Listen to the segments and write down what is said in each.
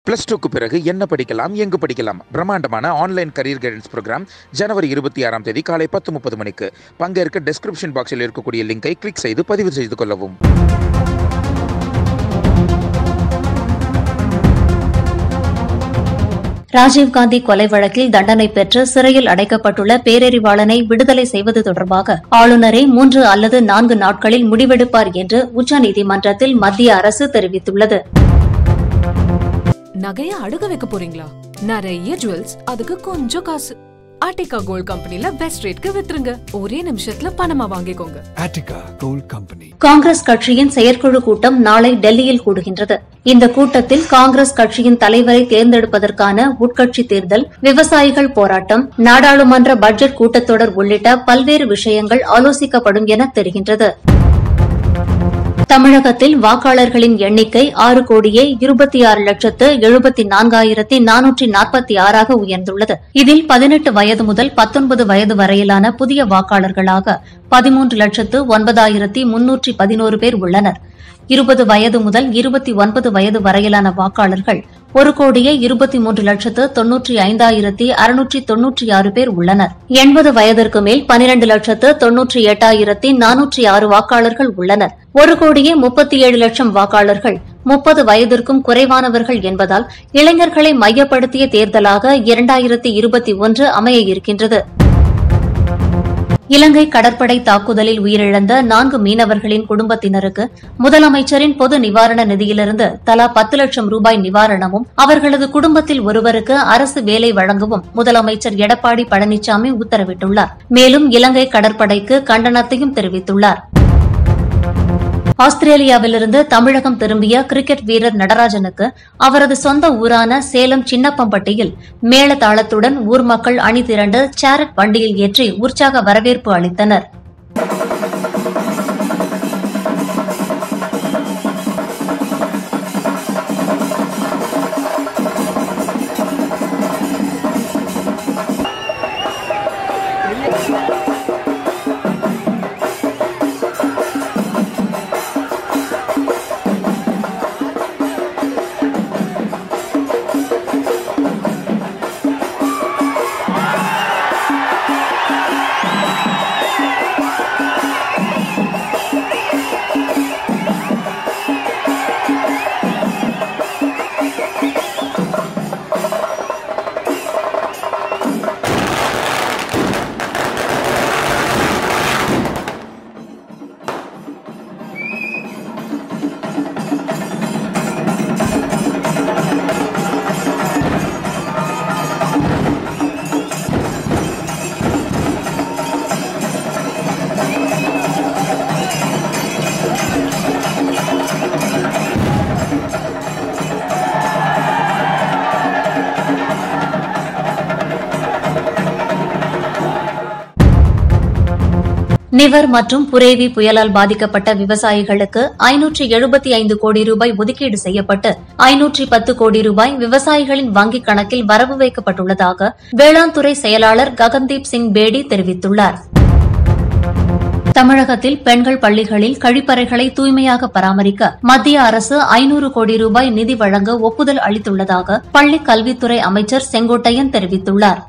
+2க்கு பிறகு என்ன படிக்கலாம், எங்கு படிக்கலாம்? பிரம்மாண்டமான ஆன்லைன் கரியர் கைடன்ஸ் ப்ரோக்ராம் ஜனவரி 26ஆம் தேதி காலை 10:30 மணிக்கு. பங்கேற்க டிஸ்கிரிப்ஷன் பாக்ஸில் இருக்கக்கூடிய லிங்கை கிளிக் செய்து பதிவு செய்து கொள்ளவும். ராஜீவ்காந்தி கொலை வழக்கில் தண்டனை பெற்று சிறையில் அடைக்கப்பட்டுள்ள பேரறிவாளனை விடுதலை செய்வது தொடர்பாக ஆளுநரே 3 அல்லது 4 நாட்களில் முடிவெடுப்பார் என்று உச்சநீதிமன்றத்தில் மத்திய அரசு தெரிவித்துள்ளது. நகைய அடகு வைக்க போறீங்களா? நிறைய ஜுவல்ஸ், அதுக்கு கொஞ்சம் காசு. ஆர்டிகா கோல்ட் கம்பெனில பெஸ்ட் ரேட்க்கு வித்துருங்க. ஒரே நிமிஷத்துல பணமா வாங்கிக்கோங்க. ஆர்டிகா கோல்ட் கம்பெனி. காங்கிரஸ் கட்சியின் செயற்குழு கூட்டம் நாளை டெல்லியில் கூடுகின்றது. இந்த கூட்டத்தில் காங்கிரஸ் கட்சியின் தலைவரை தேர்ந்தெடுப்பதற்கான உட்கட்சி தேர்தல், விவசாயிகள் போராட்டம், நாடாளுமன்ற பட்ஜெட் கூட்டத்தொடர் உள்ளிட்ட பல்வேறு விஷயங்கள் ஆலோசிக்கப்படும் என தெரிகின்றது. தமிழகத்தில் வாக்காளர்களின் எண்ணிக்கை 6,26,74,446 உயர்ந்துள்ளது. இதில் 18 வயது முதல் 19 வயது வரையிலான புதிய வாக்காளர்களாக 13,09,311 பேர் உள்ளனர். 20 வயது முதல் 29 வயது வரையிலான வாக்காளர்கள் 1,23,95,696 பேர் உள்ளனர். 80 வயதிற்கு மேல் 12,98,406 வாக்காளர்கள் உள்ளனர். 1,37,00,000 வாக்காளர்கள் 30 வயதிற்கும் குறைவானவர்கள் என்பதால் இளைஞர்களை மையப்படுத்திய தேர்தலாக 2021 அமைய இருக்கின்றது. இலங்கை கடற்படை தாக்குதலில் உயிரிழந்த 4 மீனவர்களின் குடும்பத்தினருக்கு முதலமைச்சரின் பொது நிவாரண நிதியிலிருந்து தலா 10 லட்சம் ரூபாய் நிவாரணமும், அவர்களது குடும்பத்தில் ஒருவருக்கு அரசு வேலை வழங்கவும் முதலமைச்சர் எடப்பாடி பழனிசாமி உத்தரவிட்டுள்ளார். மேலும் இலங்கை கடற்படைக்கு கண்டனத்தையும் தெரிவித்துள்ளார். ஆஸ்திரேலியாவிலிருந்து தமிழகம் திரும்பிய கிரிக்கெட் வீரர் நடராஜனுக்கு அவரது சொந்த ஊரான சேலம் சின்னப்பம்பட்டியில் மேளதாளத்துடன் ஊர் மக்கள் அணி திரண்டு சேரட் வண்டியில் ஏற்றி உற்சாக வரவேற்பு அளித்தனர். நிவர் மற்றும் புரேவி புயலால் பாதிக்கப்பட்ட விவசாயிகளுக்கு 575 கோடி ரூபாய் ஒதுக்கீடு செய்யப்பட்டு 510 கோடி ரூபாய் விவசாயிகளின் வங்கிக் கணக்கில் வரவு வைக்கப்பட்டுள்ளதாக வேளாண் துறை செயலாளர் ககன்தீப் சிங் பேடி தெரிவித்துள்ளார். தமிழகத்தில் பெண்கள் பள்ளிகளில் கழிப்பறைகளை தூய்மையாக பராமரிக்க மத்திய அரசு 500 கோடி ரூபாய் நிதி வழங்க ஒப்புதல் அளித்துள்ளதாக பள்ளிக் கல்வித்துறை அமைச்சர் செங்கோட்டையன் தெரிவித்துள்ளார்.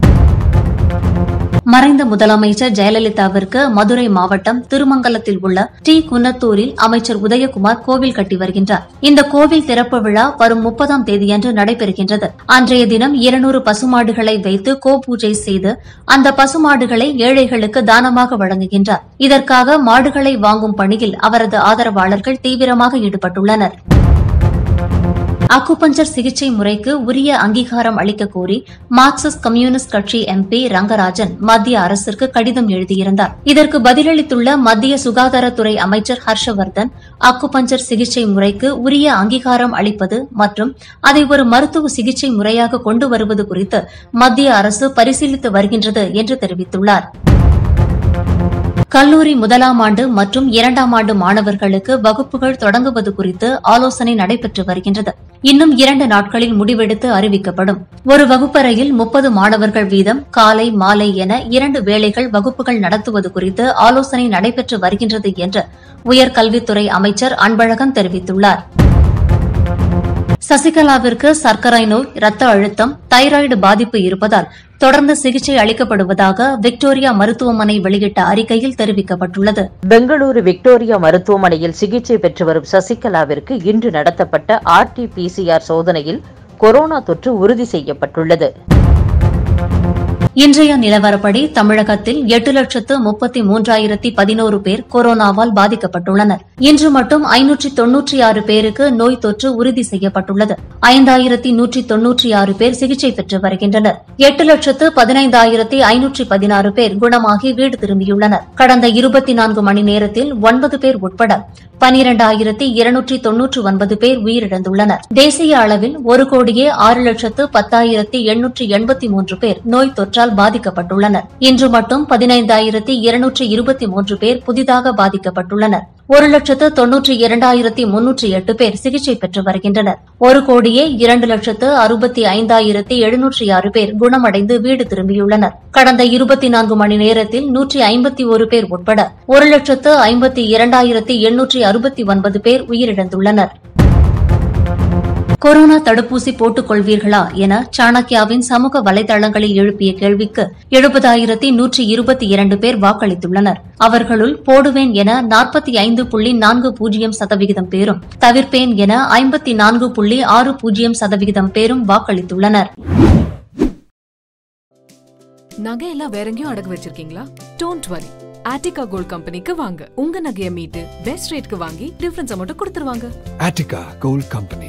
மறைந்த முதலமைச்சர் ஜெயலலிதாவிற்கு மதுரை மாவட்டம் திருமங்கலத்தில் உள்ள டி குன்னத்தூரில் அமைச்சர் உதயகுமார் கோவில் கட்டி வருகின்றார். இந்த கோவில் திறப்பு விழா வரும் 30ஆம் தேதியன்று நடைபெறுகின்றது. அன்றைய தினம் 200 பசுமாடுகளை வைத்து கோபூஜை செய்து அந்த பசுமாடுகளை ஏழைகளுக்கு தானமாக வழங்குகின்றார். இதற்காக மாடுகளை வாங்கும் பணியில் அவரது ஆதரவாளர்கள் தீவிரமாக ஈடுபட்டுள்ளனர். அக்குபஞ்சர் சிகிச்சை முறைக்கு உரிய அங்கீகாரம் அளிக்க கோரி மார்க்சிஸ்ட் கம்யூனிஸ்ட் கட்சி எம்பி ரங்கராஜன் மத்திய அரசிற்கு கடிதம் எழுதியிருந்தார். இதற்கு பதிலளித்துள்ள மத்திய சுகாதாரத்துறை அமைச்சர் ஹர்ஷவர்தன், அக்குபஞ்சர் சிகிச்சை முறைக்கு உரிய அங்கீகாரம் அளிப்பது மற்றும் அதை ஒரு மருத்துவ சிகிச்சை முறையாக கொண்டு வருவது குறித்து மத்திய அரசு பரிசீலித்து வருகின்றது என்று தெரிவித்துள்ளார். கல்லூரி 1ஆம் ஆண்டு மற்றும் 2ஆம் ஆண்டு மாணவர்களுக்கு வகுப்புகள் தொடங்குவது குறித்து ஆலோசனை நடைபெற்று வருகின்றது. இன்னும் 2 நாட்களில் முடிவெடுத்து அறிவிக்கப்படும். ஒரு வகுப்பறையில் 30 மாணவர்கள் வீதம் காலை மாலை என 2 வேளைகள் வகுப்புகள் நடத்துவது குறித்து ஆலோசனை நடைபெற்று வருகின்றது என்று உயர்கல்வித்துறை அமைச்சர் அன்பழகன் தெரிவித்துள்ளார். சசிகலாவிற்கு சர்க்கரை நோய், இரத்த அழுத்தம், தைராய்டு பாதிப்பு இருப்பதால் தொடர்ந்து சிகிச்சை அளிக்கப்படுவதாக விக்டோரியா மருத்துவமனை வெளியிட்ட அறிக்கையில் தெரிவிக்கப்பட்டுள்ளது. பெங்களூரு விக்டோரியா மருத்துவமனையில் சிகிச்சை பெற்று வரும் சசிகலாவிற்கு இன்று நடத்தப்பட்ட RT-PCR சோதனையில் கொரோனா தொற்று உறுதி செய்யப்பட்டுள்ளது. இன்றைய நிலவரப்படி தமிழகத்தில் 8,33,011 பேர் கொரோனாவால் பாதிக்கப்பட்டுள்ளனர். இன்று மட்டும் 596 பேருக்கு நோய் தொற்று உறுதி செய்யப்பட்டுள்ளது. 5,196 பேர் சிகிச்சை பெற்று வருகின்றனர். 8,15,516 பேர் குணமாகி வீடு திரும்பியுள்ளனர். கடந்த 24 மணி நேரத்தில் 9 பேர் உட்பட 12,299 பேர் உயிரிழந்துள்ளனர். தேசிய அளவில் 1,06,10,883 பேர் நோய் தொற்றால் பாதிக்கப்பட்டுள்ளனர். இன்று மட்டும் 15,223 பேர் புதிதாக பாதிக்கப்பட்டுள்ளனர். 1,92,308 பேர் சிகிச்சை பெற்று வருகின்றனர். 1,02,65,706 பேர் குணமடைந்து வீடு திரும்பியுள்ளனர். கடந்த 24 மணி நேரத்தில் 151 பேர் உட்பட 1,52,869 பேர் உயிரிழந்துள்ளனர். கொரோனா தடுப்பூசி போட்டுக் கொள்வீர்களா என சாணக்யாவின் சமூக வலைதளங்களில் எழுப்பிய கேள்விக்கு 70,122 பேர் வாக்களித்துள்ளனர். அவர்களுள் போடுவேன் என 45.40% பேரும், தவிர்ப்பேன் என 54.60% பேரும் வாக்களித்துள்ளனர். நகையெல்லாம் வேற எங்கேயும் அடகு வச்சிருக்கீங்களா? டோன்ட் வரி, ஆட்டிகா கோல்ட் கம்பெனிக்கு வாங்க. உங்க நகையை மீட்டு பெஸ்ட் ரேட்க்கு வாங்கி டிஃபரன்ஸ் மட்டும் கொடுத்துருவாங்க. Attica Gold Company.